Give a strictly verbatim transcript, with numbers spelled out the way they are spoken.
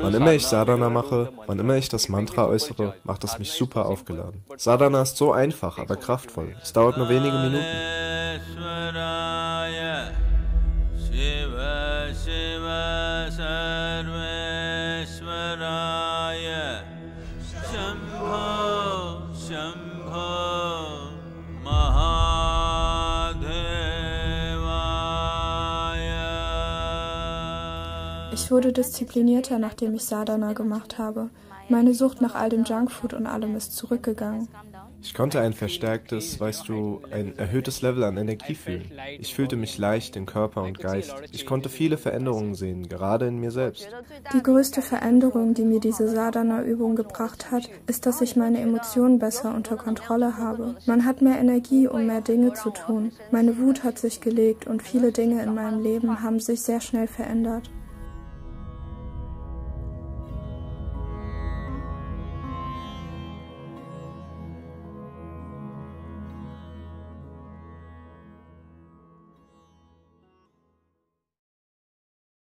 Wann immer ich Sadhana mache, wann immer ich das Mantra äußere, macht es mich super aufgeladen. Sadhana ist so einfach, aber kraftvoll. Es dauert nur wenige Minuten. Ich wurde disziplinierter, nachdem ich Sadhana gemacht habe. Meine Sucht nach all dem Junkfood und allem ist zurückgegangen. Ich konnte ein verstärktes, weißt du, ein erhöhtes Level an Energie fühlen. Ich fühlte mich leicht in Körper und Geist. Ich konnte viele Veränderungen sehen, gerade in mir selbst. Die größte Veränderung, die mir diese Sadhana-Übung gebracht hat, ist, dass ich meine Emotionen besser unter Kontrolle habe. Man hat mehr Energie, um mehr Dinge zu tun. Meine Wut hat sich gelegt und viele Dinge in meinem Leben haben sich sehr schnell verändert.